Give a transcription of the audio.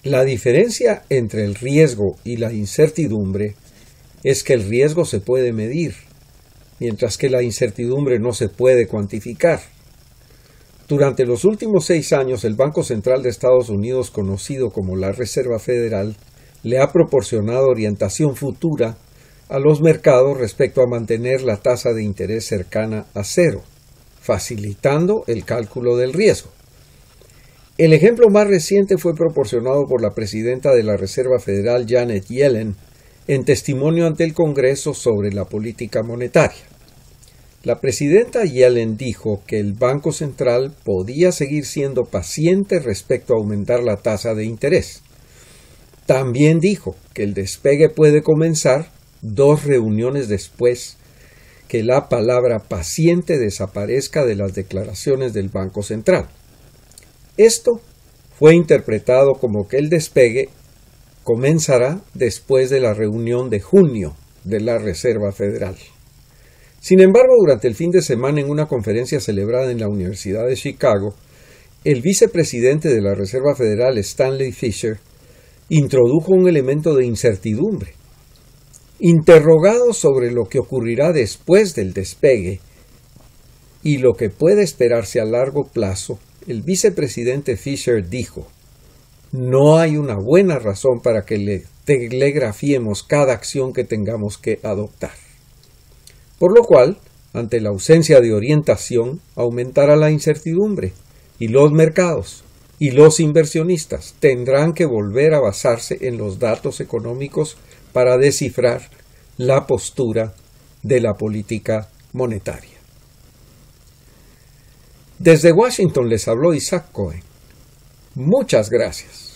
La diferencia entre el riesgo y la incertidumbre es que el riesgo se puede medir, mientras que la incertidumbre no se puede cuantificar. Durante los últimos 6 años, el Banco Central de Estados Unidos, conocido como la Reserva Federal, le ha proporcionado orientación futura a los mercados respecto a mantener la tasa de interés cercana a cero, facilitando el cálculo del riesgo. El ejemplo más reciente fue proporcionado por la presidenta de la Reserva Federal, Janet Yellen, en testimonio ante el Congreso sobre la política monetaria. La presidenta Yellen dijo que el Banco Central podía seguir siendo paciente respecto a aumentar la tasa de interés. También dijo que el despegue puede comenzar 2 reuniones después que la palabra paciente desaparezca de las declaraciones del Banco Central. Esto fue interpretado como que el despegue comenzará después de la reunión de junio de la Reserva Federal. Sin embargo, durante el fin de semana, en una conferencia celebrada en la Universidad de Chicago, el vicepresidente de la Reserva Federal, Stanley Fischer, introdujo un elemento de incertidumbre. Interrogado sobre lo que ocurrirá después del despegue y lo que puede esperarse a largo plazo, el vicepresidente Fischer dijo: no hay una buena razón para que le telegrafiemos cada acción que tengamos que adoptar. Por lo cual, ante la ausencia de orientación, aumentará la incertidumbre y los mercados y los inversionistas tendrán que volver a basarse en los datos económicos para descifrar la postura de la política monetaria. Desde Washington les habló Isaac Cohen. Muchas gracias.